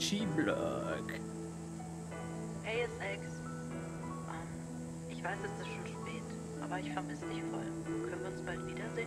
G-Block. Hey, SX. Ich weiß, es ist schon spät, aber ich vermisse dich voll. Können wir uns bald wiedersehen?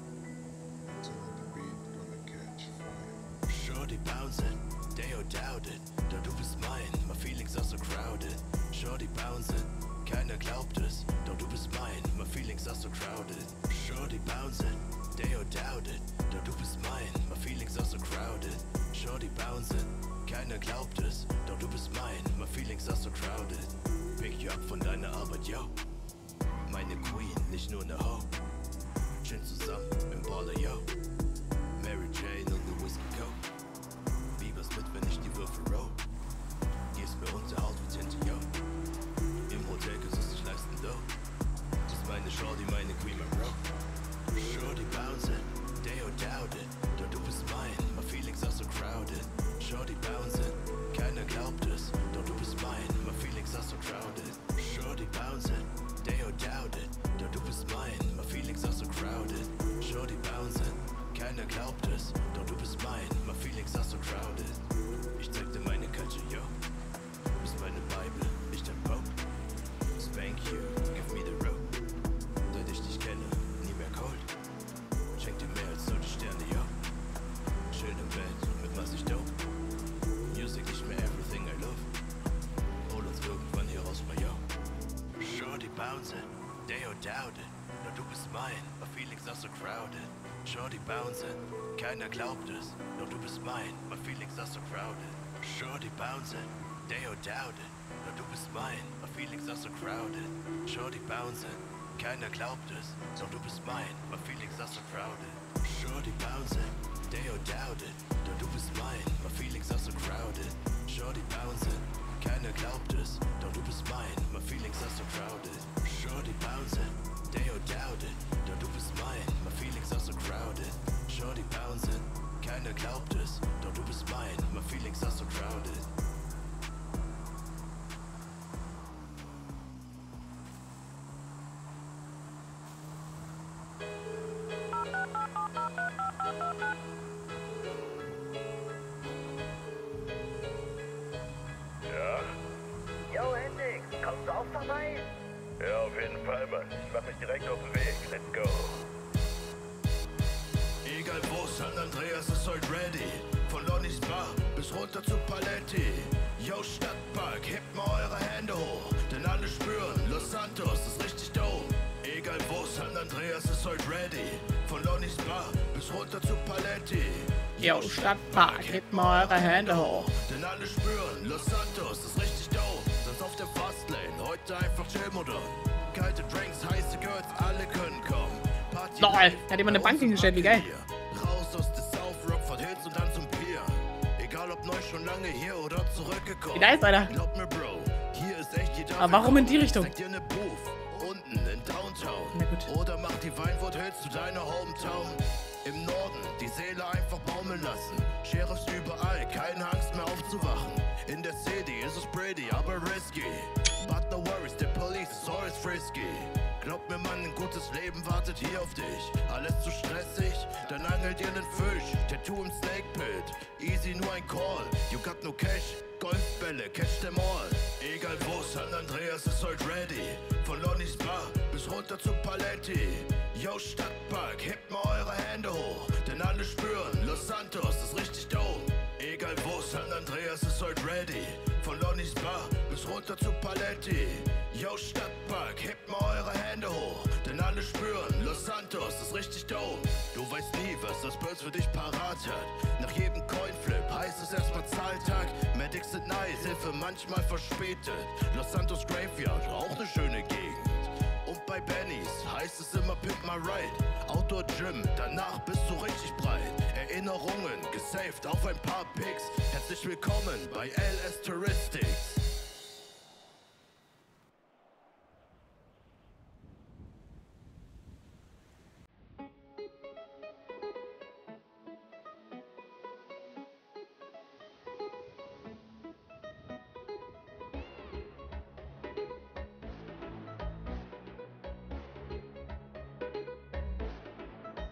Shorty bouncing, they all doubted. Doch du bist mein, my feelings are so crowded. Shorty bouncing, keiner glaubt es. Doch du bist mein, my feelings are so crowded. Shorty bouncing, they all doubted. Doch du bist mein, my feelings are so crowded. Shorty bouncing, keiner glaubt es. Doch du bist mein, my feelings are so crowded. Pick you up von deiner Arbeit, yo. Meine Queen, nicht nur ne Ho. Schön zusammen im Baller, yo. Mary Jane und ne Whiskey Coke. Biebers mit, wenn ich die Würfel roll. Gehst mir unter Haut wie Tinte, yo. Im Hotel kannst du's nicht leisten, though. Ist meine Shorty, meine Queen, my bro. Shorty bouncing, they all doubted. Doch du bist mein, my feelings are so crowded. Shorty bouncing, keiner glaubt es. Doch du bist mein, my feelings are so crowded. Shorty bouncing, they all doubted. Doch du bist mein, my feelings are so crowded. Shorty bouncing, keiner glaubt es. Doch du bist mein, my feelings are so crowded. Ich zeig dir meine Culture, yo. Bist meine Bible, nicht dein Pope. Spank you, give me the rope. Seit ich dich kenne, nie mehr cold. Schenk dir mehr als nur die Sterne, yo. Schön im Bett, mit massig dope. Music nicht mehr everything I love. Hol uns irgendwann hier raus, my yo. Shorty bouncing, they all doubted. Doch du bist mein, my feelings are so crowded. Shorty bouncing, keiner glaubt es. Doch du bist mein, my feelings are so crowded. Shorty bouncing, they all doubted. Doch du bist mein, my feelings are so crowded. Shorty bouncing, keiner glaubt es. Doch du bist mein, my feelings are so crowded. Shorty bouncing, they all doubted. Doch du bist mein, my feelings are so crowded. Shorty bouncing, keiner glaubt es. Doch du bist mein, my feelings are so crowded. Shorty bouncing, they all doubted. Doch du bist mein, my feelings are so crowded. Shorty bouncing, keiner glaubt es. Doch du bist mein, my feelings are so crowded. Yo, Hendrix, kommst du auch vorbei? Ja, auf jeden Fall, Mann. Ich mach mich direkt auf den Weg. Let's go. Egal wo, San Andreas ist heute ready. Von Lonnies Bar bis runter zu Paletti. Yo, Stadtpark, hebt mal eure Hände hoch. Denn alle spüren, Los Santos ist richtig dope. Egal wo, San Andreas ist heute ready. Von Lonnies Bar bis runter zu Paletti. Yo, Stadtpark, hebt mal eure Hände hoch. Denn alle spüren, Los Santos ist richtig dope. Sonst auf der Fastlane, heute einfach Chill-Modus. Kalte Drinks, heiße Girls, alle können kommen. Party Lol, live, hat jemand eine Bank hingestellt, wie geil. Raus aus der South Rock, von Hits und dann zum Pier. Egal ob neu schon lange hier oder zurückgekommen. Wie nice, Alter. Glaub mir, Bro, hier ist echt jeder. Aber warum in die Richtung? Zeig dir ne Booth, unten in Downtown. Na gut. Oder mach die Weinwood Hills zu deiner Hometown. Im Norden die Seele einfach baumeln lassen. Sheriffs überall, keine Angst mehr aufzuwachen. In der City ist es pretty, aber risky. But no worries, the police is always frisky. Glaub mir, Mann, ein gutes Leben wartet hier auf dich. Alles zu stressig? Dann angelt ihr nen Fisch. Tattoo im Snake Pit. Easy, nur ein Call. You got no cash. Golfbälle, catch them all. Egal wo, San Andreas ist heute ready. Von Lonnies Bar bis runter zu Paletti. Yo, Stadtpark, hebt mal eure Hände hoch. Denn alle spüren, Los Santos ist richtig dope. Egal wo, San Andreas ist heute ready. Von Lonnies Bar bis runter zu Paletti. Yo, Stadtpark, hebt mal eure Hände hoch. Denn alle spüren, Los Santos ist richtig dope. Du weißt nie, was das Birds für dich parat hat. Nach jedem Coinflip heißt es erstmal Zahltag. Medics sind nice, Hilfe manchmal verspätet. Los Santos Graveyard, auch ne schöne Gegend. Und bei Bennys heißt es immer Pimp my ride. Outdoor Gym, danach bist du richtig breit. Erinnerungen, gesaved auf ein paar Pics. Herzlich willkommen bei LS Touristics.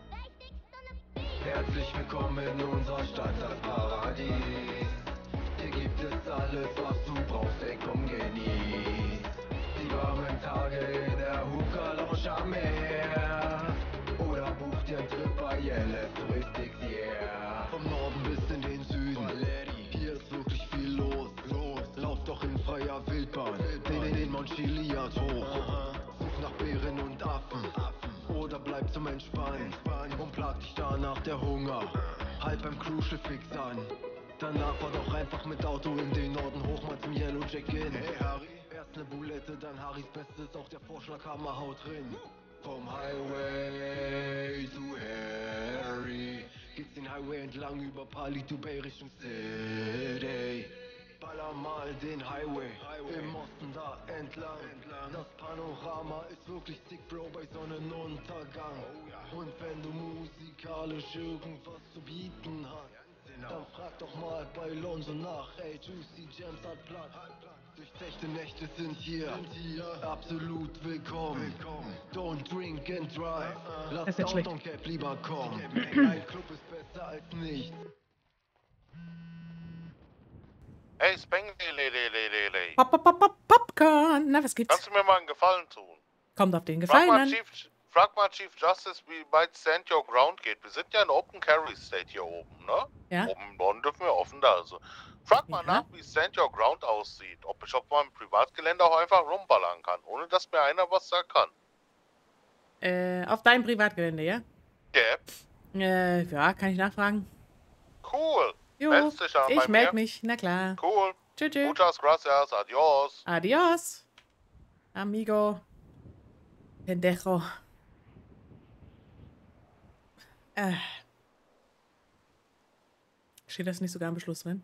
Herzlich willkommen in unserer Stadt, das Paradies. Hier gibt es alles, was du brauchst, ey, komm, genieß die warmen Tage in der Hookah Lounge am Meer. Oder buch dir einen Trip bei LF Touristics, yeah. Vom Norden bis in den Süden, hier ist wirklich viel los. Lauf doch in freier Wildbahn, den Mount Chiliad hoch. Such nach Bären und Affen, oder bleib zum Entspannen und plag dich danach der Hunger. Halt beim Cruise-Schiff fix an. Danach fahr doch einfach mit Auto in den Norden hoch, mal zum Yellow Jack-In. Hey Harry, erst ne Bulette, dann Harrys Bestes, auch der Vorschlag, Hammer, haut drin. Vom Highway zu Harry geht's den Highway entlang über Pali to Bay Richtung City. Baller mal den Highway im Osten da entlang. Das Panorama ist wirklich sick, Bro, bei Sonnenuntergang. Und wenn du musikalisch irgendwas zu bieten hast, dann frag doch mal bei Lonzo nach, ey, Juicy Gems hat Platz. Durchzechte Nächte sind hier absolut willkommen. Don't drink and drive, lass Downtown Cap lieber kommen. Ein Club ist besser als nichts. Hey Spengly, Popcorn. Na, was gibt's? kannst du mir mal einen Gefallen tun? Kommt auf den Gefallen an. Frag mal Chief Justice, wie weit Stand Your Ground geht. Wir sind ja in Open Carry State hier oben, ne? Ja. Oben im Norden dürfen wir offen da. Also. Frag mal Ja. nach, wie Stand Your Ground aussieht. Ob ich auf meinem Privatgelände auch einfach rumballern kann, ohne dass mir einer was sagen kann. Auf deinem Privatgelände, ja? Yeah. Ja, kann ich nachfragen. Cool. Jo, Meldest dich an bei ich melde mir? mich, na klar. Cool. Tschüss. Muchas gracias. Adios. Adios. Amigo. Pendejo. Steht das nicht sogar im Beschluss drin?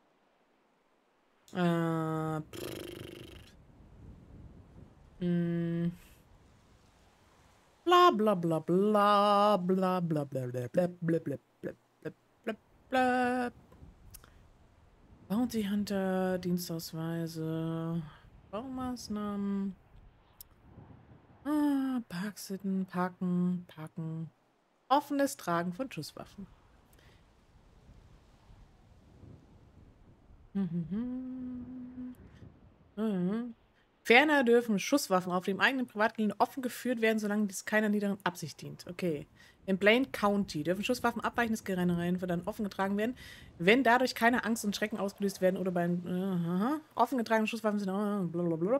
Bla bla bla bla bla bla bla bla bla bla bla bla bla bla. Bounty Hunter, Dienstausweise, Baumaßnahmen, Parksitten, Parken, offenes Tragen von Schusswaffen. Ferner dürfen Schusswaffen auf dem eigenen Privatgelände offen geführt werden, solange dies keiner niederen Absicht dient. Okay. In Blaine County dürfen Schusswaffen abweichendes Gerändereien dann offen getragen werden, wenn dadurch keine Angst und Schrecken ausgelöst werden oder bei offen getragenen Schusswaffen sind blablabla.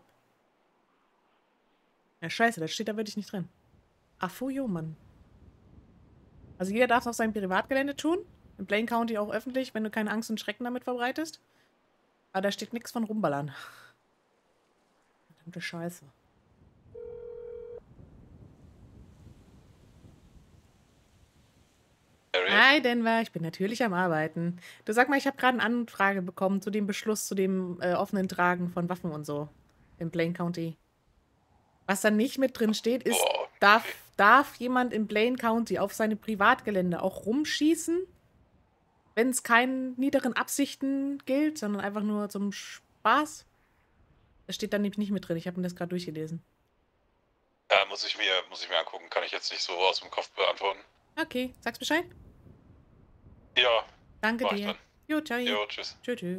Ja, scheiße, das steht da wirklich nicht drin. Ach, fujo, Mann. Also jeder darf es auf seinem Privatgelände tun. In Blaine County auch öffentlich, wenn du keine Angst und Schrecken damit verbreitest. Aber da steht nichts von rumballern. Verdammte Scheiße. Hi Denver, ich bin natürlich am Arbeiten. Du, sag mal, ich habe gerade eine Anfrage bekommen zu dem Beschluss, zu dem offenen Tragen von Waffen und so in Blaine County. Was da nicht mit drin steht, ist, darf jemand in Blaine County auf seine Privatgelände auch rumschießen, wenn es keinen niederen Absichten gilt, sondern einfach nur zum Spaß? Das steht da nämlich nicht mit drin. Ich habe mir das gerade durchgelesen. Muss ich mir angucken. Kann ich jetzt nicht so aus dem Kopf beantworten. Okay, sag's Bescheid. Ja. Danke mach ich dir. dann. Jo, ciao. Jo, tschüss. Tschüss.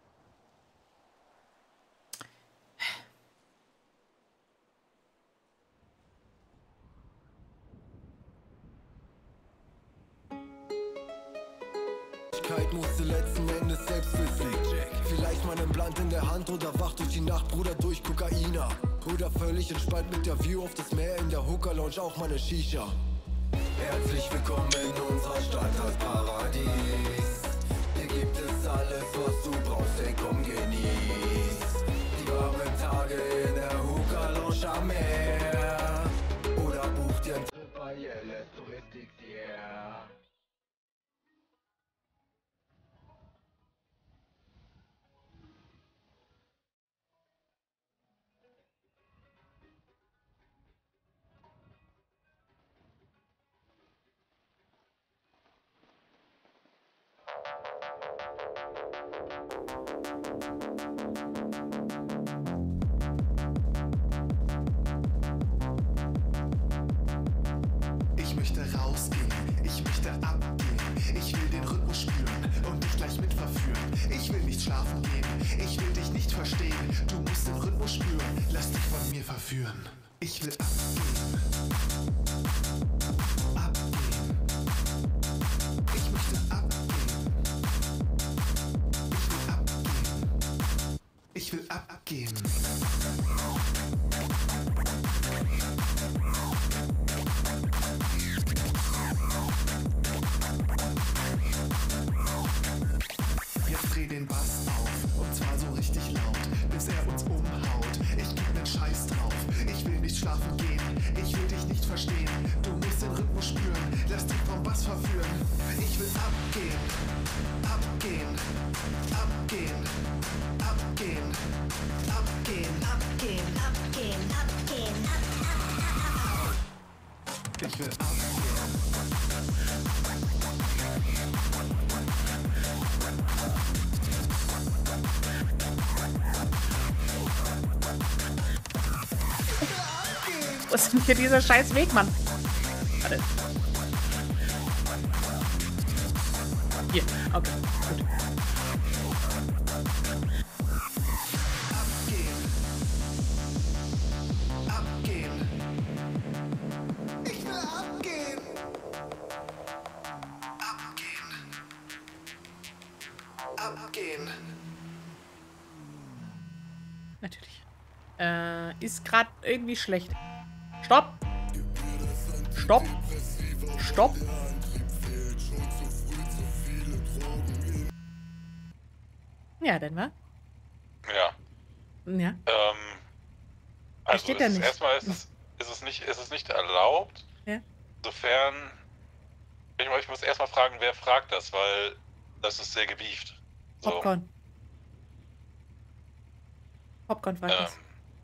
Musste letzten Endes selbst wissen. Vielleicht mal ein Blatt in der Hand oder wach durch die Nacht, Bruder, durch Kokaina. Oder völlig entspannt mit der View auf das Meer in der Hookah Lounge, auch meine Shisha. Herzlich willkommen in unserer Stadt, das Paradies. Hier gibt es alles, was du brauchst, ey, komm, genieß die warmen Tage in der Hookah Lounge am Meer. Oder buch dir einen Trip bei LF Touristics, yeah. Ich möchte rausgehen, ich möchte abgehen. Ich will den Rhythmus spüren und mich gleich mit verführen. Ich will nicht schlafen gehen, verstehen. Du musst den Rhythmus spüren, lass dich von mir verführen. Ich will abgehen. Abgehen. Ich möchte abgehen. Ich will abgehen. Ich will abgehen. Jetzt dreh den Bass auf, und zwar so richtig laut, bis er uns umhaut. Ich geb nen Scheiß drauf, ich will nicht schlafen gehen, ich will dich nicht verstehen. Du musst den Rhythmus spüren, lass dich vom Bass verführen. Ich will abgehen, abgehen, abgehen, abgehen, abgehen, abgehen, abgehen, abgehen, ich will abgehen. Wo ist denn hier dieser scheiß Weg, Mann? Warte. Hier, okay, gut. Abgehen. Abgehen. Ich will abgehen. Abgehen. Abgehen. Natürlich. Ist gerade irgendwie schlecht. Stopp! Stopp! Stopp! Ja, denn wa? Ja. Ja. Also steht da nicht. erstmal ist es nicht erlaubt. Ja. Insofern, ich muss erstmal fragen, wer fragt das, weil das ist sehr gewieft. So. Popcorn. Popcorn fragt das.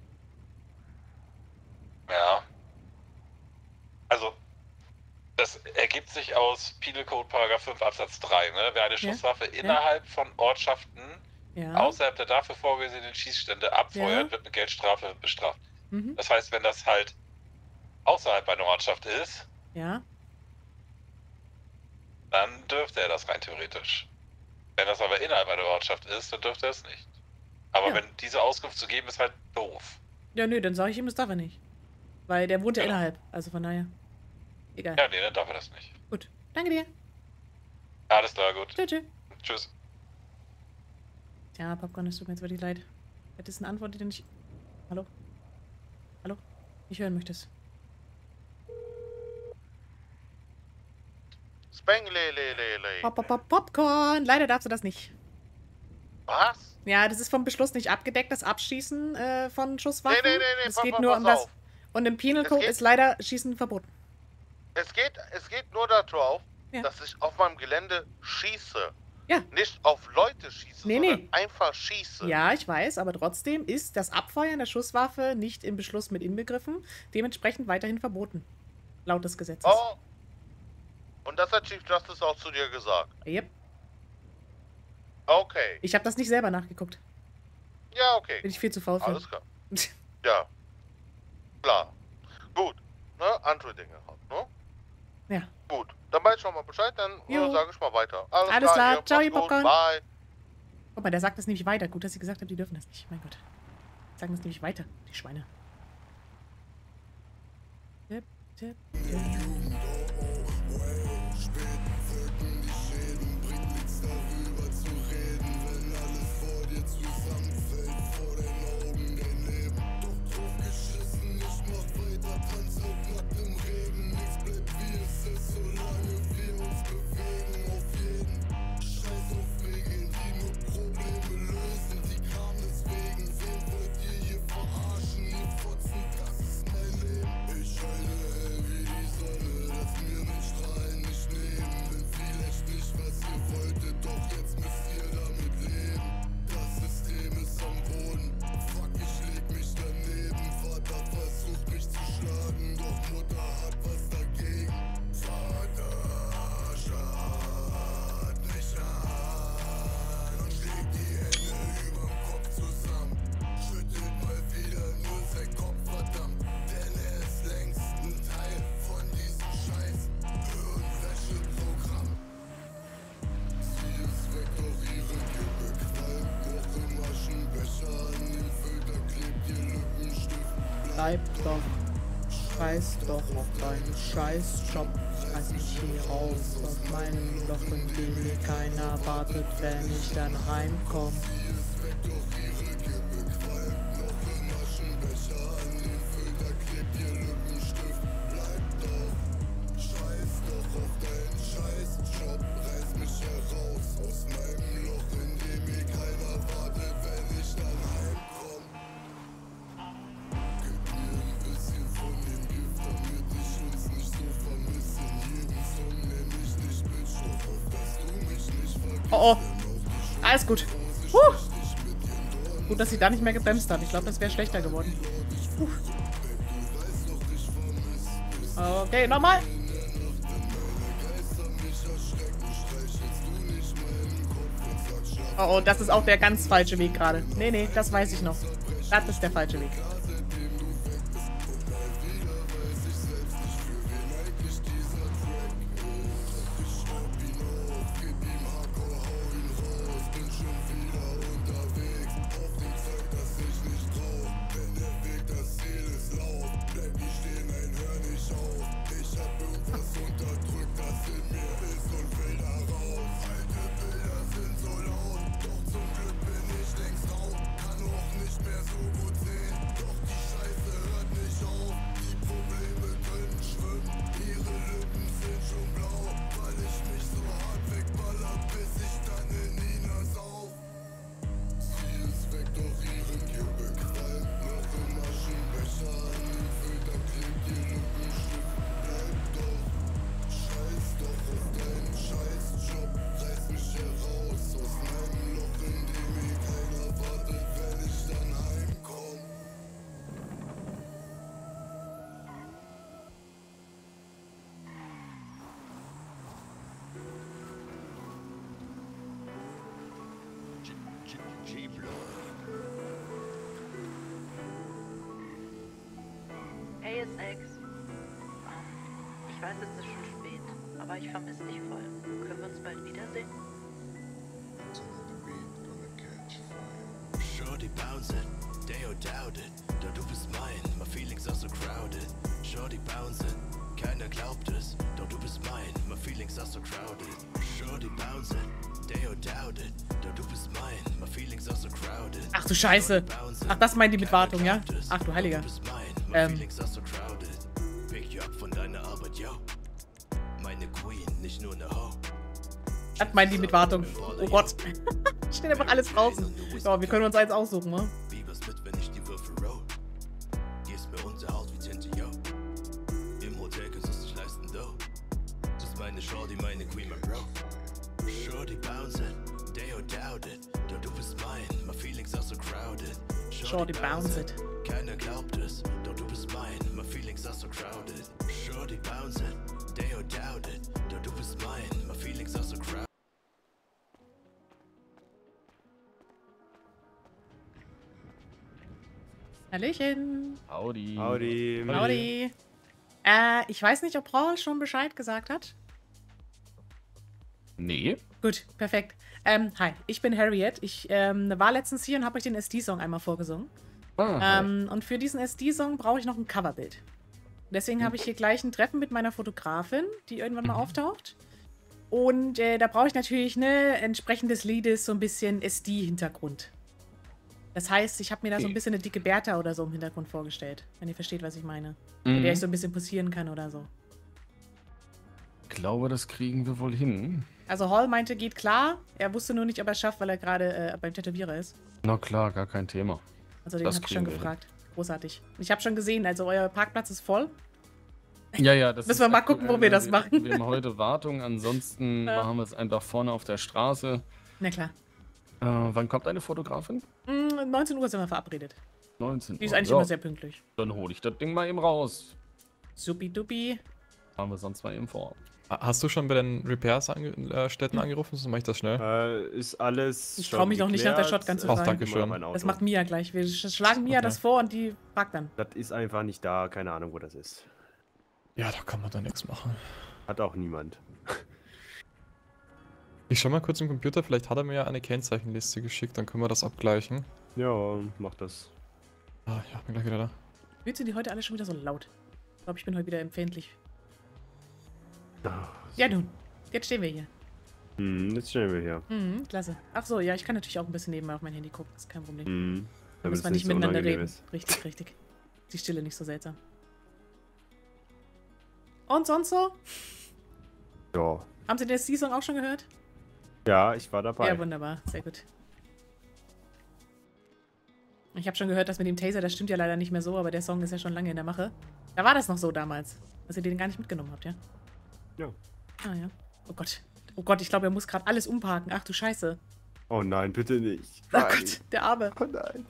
Ja. Also, das ergibt sich aus Penal Code Paragraph 5 Absatz 3, ne? Wer eine Schusswaffe innerhalb von Ortschaften außerhalb der dafür vorgesehenen Schießstände abfeuert, wird mit Geldstrafe bestraft. Mhm. Das heißt, wenn das halt außerhalb einer Ortschaft ist, Ja. dann dürfte er das rein theoretisch. Wenn das aber innerhalb einer Ortschaft ist, dann dürfte er es nicht. Aber Ja. wenn diese Auskunft zu geben, ist halt doof. Ja, nö, dann sage ich ihm, das darf er nicht. Weil der wohnt ja Genau. innerhalb. Also von daher. Egal. Ja, nee, dann darf er das nicht. Gut. Danke dir. Alles klar, gut. Tschüss. Tschüss. Ja, Popcorn, es tut mir jetzt wirklich leid. Das ist eine Antwort, die du nicht... Hallo? Hallo? Nicht hören möchtest. Spenglelelele. Popcorn! Leider darfst du das nicht. Was? Ja, das ist vom Beschluss nicht abgedeckt, das Abschießen von Schusswaffen. Nee. Es pass geht nur um das... auf. Und im Penal Es Code geht- ist leider Schießen verboten. Es geht nur darauf, Ja. dass ich auf meinem Gelände schieße. Ja. Nicht auf Leute schieße, Nee, sondern nee. einfach schieße. Ja, ich weiß, aber trotzdem ist das Abfeuern der Schusswaffe nicht im Beschluss mit inbegriffen, dementsprechend weiterhin verboten. Laut des Gesetzes. Oh. Und das hat Chief Justice auch zu dir gesagt. Yep. Okay. Ich habe das nicht selber nachgeguckt. Ja, okay. Bin ich viel zu faul für. Alles klar. Ja. Klar. Gut. Ne? Andere Dinge halt, ne? Ja. Gut. Dann weiß ich schon mal Bescheid, dann Jo. sage ich mal weiter. Alles klar. ihr, Ciao, macht's ihr gut. Popcorn. Bye. Guck mal, der sagt das nämlich weiter. Gut, dass ich gesagt habe, die dürfen das nicht. Mein Gott. Die sagen das nämlich weiter, die Schweine. Tipp, tipp, tipp. Ich heule hell wie die Sonne. bleib doch. Scheiß doch auf deinen Scheißjob. Reiß mich hier raus aus meinem Loch, in dem mir keiner wartet, wenn ich dann reinkomm. Oh, oh. Alles gut. Gut, dass sie da nicht mehr gebremst hat. Ich glaube, das wäre schlechter geworden. Okay, nochmal. Oh, das ist auch der ganz falsche Weg gerade. Nee, nee, das weiß ich noch. Das ist der falsche Weg. ASX. Ich weiß, es ist schon spät, aber ich vermisse dich voll. Können wir uns bald wiedersehen? Shorty bounce it, they all doubt it. Doch du bist mein, my feelings are so crowded. Shorty bounce it, keiner glaubt es. Doch du bist mein, my feelings are so crowded. Shorty bounce it, they all doubt it. Doch du bist mein, my feelings are so crowded. Ach du Scheiße. Ach, das meint die mit Wartung, ja? Ach du Heiliger. Pick you up von deiner Arbeit, yo. Meine Queen, nicht nur eine Ho. Das meint die mit Wartung. Oh Gott. Steht einfach alles draußen. Ja, wir können uns eins aussuchen, ne? Wie was mit, wenn ich die Würfel roll? Gehst mir unter Haut wie Tinte, yo. Im Hotel kannst du's nicht leisten, though. Das ist meine Shorty, meine Queen, my bro. Shorty bounce it, they all doubt it. Doch du bist mein, my feelings are so crowded. Shorty bounce it. Keiner glaubt es, doch du bist mein, my feelings are so crowded. Shorty bounce it, they all doubt it. Doch du bist mein, my feelings are so crowded. Hallöchen. Howdy. Howdy. Howdy. Ich weiß nicht, ob Paul schon Bescheid gesagt hat. Nee. Gut, perfekt. Hi, ich bin Harriet. Ich war letztens hier und habe euch den SD-Song einmal vorgesungen. Und für diesen SD-Song brauche ich noch ein Coverbild. Deswegen habe ich hier gleich ein Treffen mit meiner Fotografin, die irgendwann mal auftaucht. Und da brauche ich natürlich entsprechend des Liedes so ein bisschen SD-Hintergrund. Das heißt, ich habe mir da so ein bisschen eine dicke Bertha oder so im Hintergrund vorgestellt. Wenn ihr versteht, was ich meine. Mit der ich so ein bisschen posieren kann oder so. Ich glaube, das kriegen wir wohl hin. Also Hall meinte, geht klar. Er wusste nur nicht, ob er es schafft, weil er gerade beim Tätowierer ist. Na klar, gar kein Thema. Also den habe ich schon gefragt. Großartig. Ich habe schon gesehen, also euer Parkplatz ist voll. Ja, das müssen wir mal gucken, wo wir das machen. Wir haben heute Wartung, ansonsten machen wir es einfach vorne auf der Straße. Na klar. Wann kommt eine Fotografin? 19 Uhr sind wir verabredet. 19 Uhr. Die ist eigentlich immer sehr pünktlich. Dann hole ich das Ding mal eben raus. Supi-dupi. Machen wir sonst mal eben vor. Hast du schon bei den Repairs-Städten angerufen? Sonst mache ich das schnell. Ist alles. Ich traue mich noch nicht nach der Shotgun zu fahren. Danke schön. Das macht Mia gleich. Wir schlagen Mia das vor und die fragt dann. Das ist einfach nicht da. Keine Ahnung, wo das ist. Ja, da kann man dann nichts machen. Hat auch niemand. Ich schau mal kurz im Computer. Vielleicht hat er mir ja eine Kennzeichenliste geschickt. Dann können wir das abgleichen. Ja, mach das. Ah, ja, bin gleich wieder da. Wieso sind die heute alle schon wieder so laut? Ich glaube, ich bin heute wieder empfindlich. Ja nun, jetzt stehen wir hier. Jetzt stehen wir hier. Klasse. Ach so, ja, ich kann natürlich auch ein bisschen nebenbei auf mein Handy gucken. Das ist kein Problem. Da damit müssen wir es nicht so miteinander unangenehm reden. ist. Richtig, richtig. Die Stille nicht so seltsam. Und sonst so? Ja. Haben Sie den C-Song auch schon gehört? Ja, ich war dabei. Ja, wunderbar. Sehr gut. Ich habe schon gehört, dass mit dem Taser, das stimmt ja leider nicht mehr so, aber der Song ist ja schon lange in der Mache. Da war das noch so damals, dass ihr den gar nicht mitgenommen habt, ja? Ja. Ah ja. Oh Gott. Oh Gott, ich glaube, er muss gerade alles umparken. Ach du Scheiße. Oh nein, bitte nicht. Oh Gott, der Arme. Oh nein.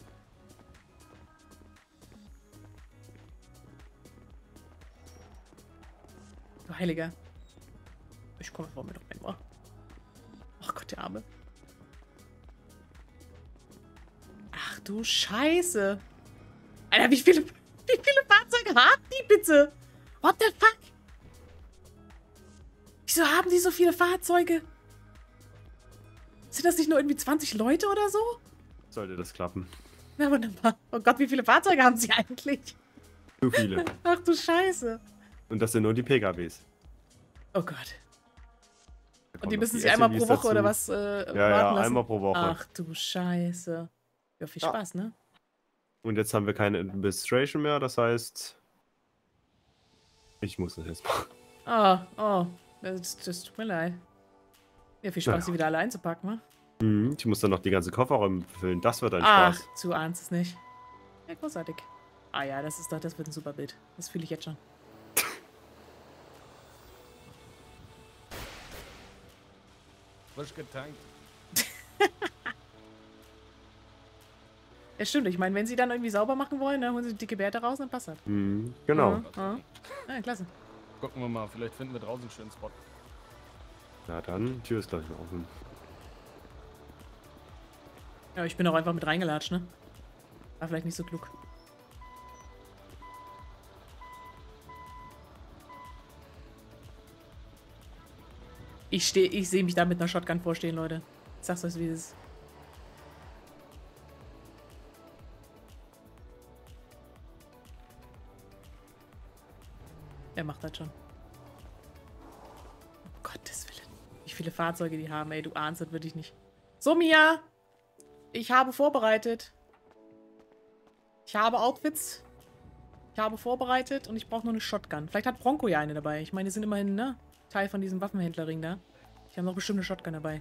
Du Heiliger. Ich komme vor mir doch einmal. Ach Gott, der Arme. Ach du Scheiße. Alter, wie viele Fahrzeuge haben die bitte? What the fuck? Wieso haben die so viele Fahrzeuge? Sind das nicht nur irgendwie 20 Leute oder so? Sollte das klappen. Na wunderbar. Oh Gott, wie viele Fahrzeuge haben sie eigentlich? Zu viele. Ach du Scheiße. Und das sind nur die PKWs. Oh Gott. Da Und die kommen müssen noch sich einmal SUVs pro Woche dazu. oder was Ja, warten lassen? einmal pro Woche. Ach du Scheiße. Ja, viel Spaß, ne? Und jetzt haben wir keine Administration mehr, das heißt, ich muss das jetzt machen. Oh. Das tut mir leid. Ja, viel Spaß, Ja. die wieder alle einzupacken, wa? Ich muss dann noch die ganze Kofferräume befüllen, das wird ein Ach, Spaß. du ahnst es nicht. Ja, großartig. Ah ja, das wird ein super Bild. Das fühle ich jetzt schon. Frisch getankt. Ja, stimmt. Ich meine, wenn sie dann irgendwie sauber machen wollen, dann holen sie die dicke Bärte raus, dann passt das. Genau. Ja, klasse. Gucken wir mal, vielleicht finden wir draußen einen schönen Spot. Na dann, die Tür ist gleich noch offen. Ja, ich bin auch einfach mit reingelatscht, ne? War vielleicht nicht so klug. Ich sehe mich da mit einer Shotgun vorstehen, Leute. Ich sag's euch, wie es ist. Er macht das schon. Um Gottes Willen. Wie viele Fahrzeuge die haben, ey. Du ahnst das wirklich nicht. So, Mia. Ich habe vorbereitet. Ich habe Outfits. Ich habe vorbereitet und ich brauche nur eine Shotgun. Vielleicht hat Bronco ja eine dabei. Ich meine, die sind immerhin, ne? Teil von diesem Waffenhändlerring da. Die haben doch bestimmt eine Shotgun dabei.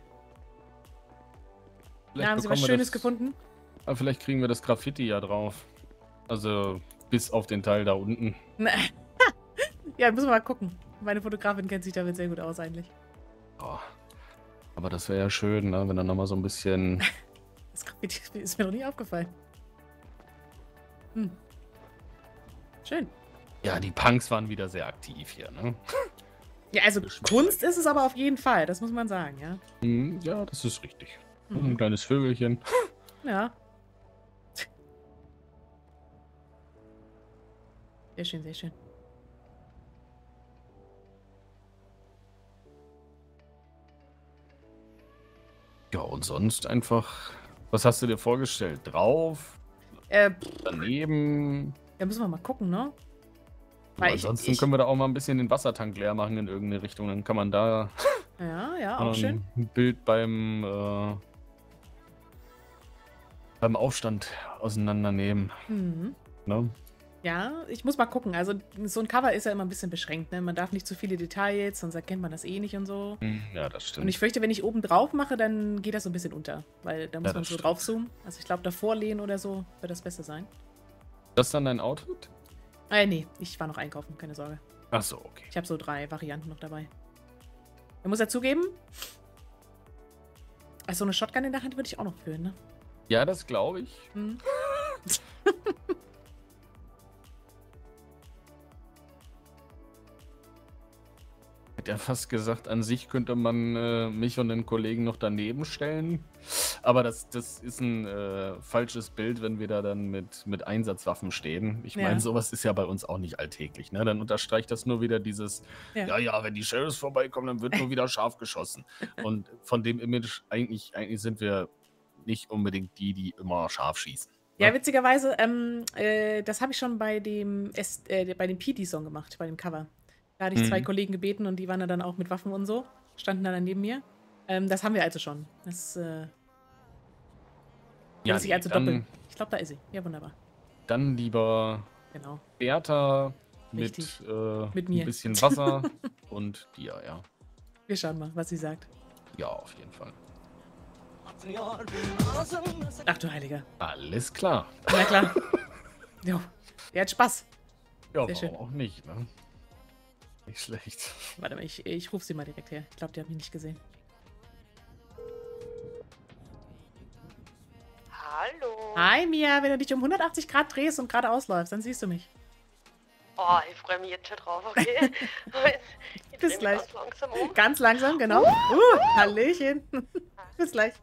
Ja, haben sie was Schönes gefunden? Aber vielleicht kriegen wir das Graffiti ja drauf. Also bis auf den Teil da unten. Ja, müssen wir mal gucken. Meine Fotografin kennt sich damit sehr gut aus eigentlich. Oh. Aber das wäre ja schön, ne? Wenn dann nochmal so ein bisschen... Das Graffiti ist mir noch nie aufgefallen. Schön. Ja, die Punks waren wieder sehr aktiv hier, ne? Ja, also Kunst ist es aber auf jeden Fall, das muss man sagen, ja. Ja, das ist richtig. Ein kleines Vögelchen. Ja. Sehr schön, sehr schön. Ja, und sonst einfach... Was hast du dir vorgestellt? Drauf? Daneben? Ja, müssen wir mal gucken, ne? Weil ansonsten können wir da auch mal ein bisschen den Wassertank leer machen in irgendeine Richtung. Dann kann man da ja, auch schön. ein Bild beim Aufstand auseinandernehmen. Ne? Ja, ich muss mal gucken. Also so ein Cover ist ja immer ein bisschen beschränkt, ne? Man darf nicht zu viele Details, sonst erkennt man das eh nicht und so. Ja, das stimmt. Und ich fürchte, wenn ich oben drauf mache, dann geht das so ein bisschen unter. Weil da muss man so drauf zoomen. Also ich glaube, davor lehnen oder so wird das besser sein. Das ist dann dein Outfit? Nee, ich war noch einkaufen, keine Sorge. Ach so, okay. Ich habe so 3 Varianten noch dabei. Man muss ja zugeben, also eine Shotgun in der Hand würde ich auch noch fühlen, ne? Ja, das glaube ich. Hätte ja fast gesagt, an sich könnte man mich und den Kollegen noch daneben stellen. Aber das ist ein falsches Bild, wenn wir da dann mit Einsatzwaffen stehen. Ich meine, sowas ist ja bei uns auch nicht alltäglich. Ne? Dann unterstreicht das nur wieder dieses, ja, wenn die Sheriffs vorbeikommen, dann wird nur wieder scharf geschossen. Und von dem Image, eigentlich sind wir nicht unbedingt die immer scharf schießen. Ja, witzigerweise, das habe ich schon bei dem PD-Song gemacht, bei dem Cover. Da hatte ich 2 Kollegen gebeten und die waren dann auch mit Waffen und so, standen dann neben mir. Das haben wir also schon. Das Ja, muss ich also doppeln. Ich glaube, da ist sie. Ja, wunderbar. Dann lieber Bertha mit mir. ein bisschen Wasser und dir, ja. Wir schauen mal, was sie sagt. Ja, auf jeden Fall. Ach du Heiliger. Alles klar. Na klar. Jo, der hat Spaß. Ja, sehr schön. Auch nicht, ne? Nicht schlecht. Warte mal, ich rufe sie mal direkt her. Ich glaube, die hat mich nicht gesehen. Hallo. Hi Mia, wenn du dich um 180 Grad drehst und gerade ausläufst, dann siehst du mich. Oh, ich freue mich jetzt schon drauf, okay? Ich Bis gleich. Ganz langsam um. Ganz langsam, genau. Hallöchen. Bis gleich.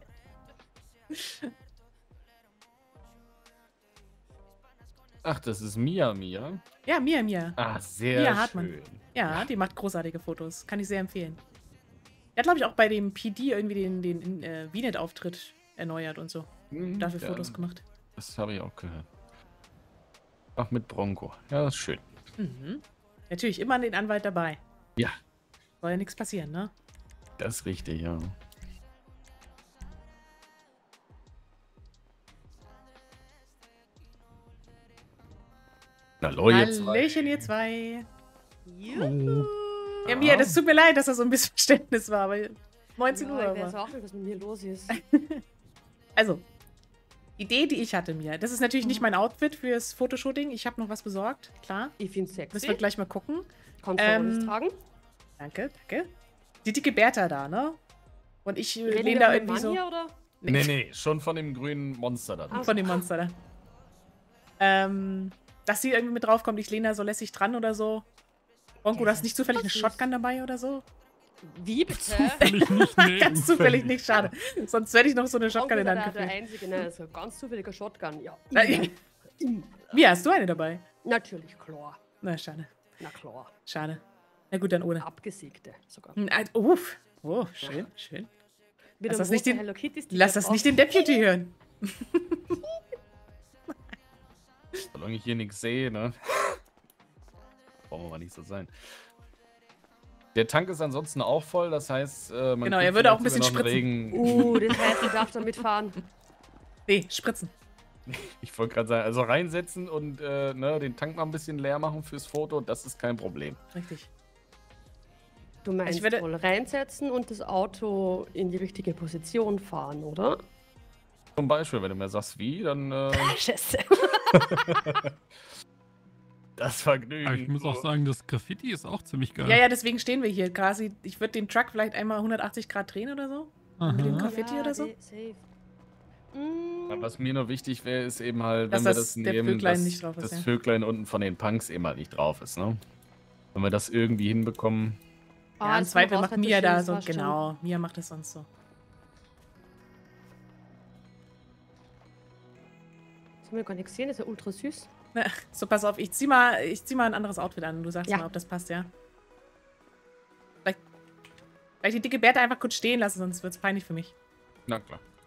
Ach, das ist Mia. Ja, Mia. Ah, sehr Mia Hartmann. schön. Ja, die macht großartige Fotos. Kann ich sehr empfehlen. Die hat, glaube ich, auch bei dem PD irgendwie den VNet-Auftritt erneuert und so. Dafür Fotos gemacht. Das habe ich auch gehört. Ach, mit Bronco. Ja, das ist schön. Mhm. Natürlich immer den Anwalt dabei. Ja. Soll ja nichts passieren, ne? Das ist richtig, ja. Hallo, Hallöchen, ihr zwei. Juhu. Ja, Mia, das tut mir leid, dass das so ein Missverständnis war, weil 19 Uhr Ich weiß war. auch nicht, was mit mir los ist. Also, Idee, die ich hatte, Mia. Das ist natürlich nicht mein Outfit fürs Fotoshooting. Ich habe noch was besorgt, klar. Ich finde es sexy. Müssen wir gleich mal gucken. Kannst du alles tragen? Danke. Die dicke Bertha da, ne? Und ich Reden lehne wir da von dem irgendwie Mann so... hier, oder? Nee, schon von dem grünen Monster da. Von dem Monster da. Dass sie irgendwie mit draufkommt, ich lehne da so lässig dran oder so. Bronco, du hast nicht zufällig eine Shotgun dabei oder so? Wie bitte? Zufällig nicht, nee. Ganz zufällig nicht, schade. Sonst hätte ich noch so eine Shotgun in der Hand Der geführt. einzige, ne, so ganz zufälliger Shotgun, ja. Wie, hast du eine dabei? Natürlich, klar. Na, schade. Na klar. Schade. Na gut, dann ohne. Abgesägte sogar. Uff. Oh, schön. Mit Lass einem das nicht roten den, Hello Kitty-Sticker lass das drauf. nicht den Deputy hören. Solange ich hier nichts sehe, ne? Brauchen wir mal nicht so sein. Der Tank ist ansonsten auch voll, das heißt, man genau, er würde auch ein bisschen spritzen. Das heißt, ich darf damit fahren. Nee, spritzen. Ich wollte gerade sagen, also reinsetzen und den Tank mal ein bisschen leer machen fürs Foto, das ist kein Problem. Richtig. Du meinst wohl reinsetzen und das Auto in die richtige Position fahren, oder? Zum Beispiel, wenn du mir sagst, wie, dann... Scheiße. Das Vergnügen. Aber ich muss auch sagen, das Graffiti ist auch ziemlich geil. Ja, deswegen stehen wir hier quasi. Ich würde den Truck vielleicht einmal 180 Grad drehen oder so. Aha. Mit dem Graffiti oder so. Safe. Was mir nur wichtig wäre, ist eben halt, Dass wenn wir das das nehmen, Vöglein dass nicht drauf ist, das ja. Vöglein unten von den Punks eben halt nicht drauf ist, ne? Wenn wir das irgendwie hinbekommen. Ja, im das Zweifel braucht macht halt Mia das da Schöne, so, das war genau. Mia macht das sonst so. Das haben wir gar nicht gesehen, das ist ja ultra süß. So, pass auf, ich zieh mal ein anderes Outfit an. Du sagst Ja. mal, ob das passt, ja? Vielleicht die dicke Bertha einfach kurz stehen lassen, sonst wird's peinlich für mich. Na klar.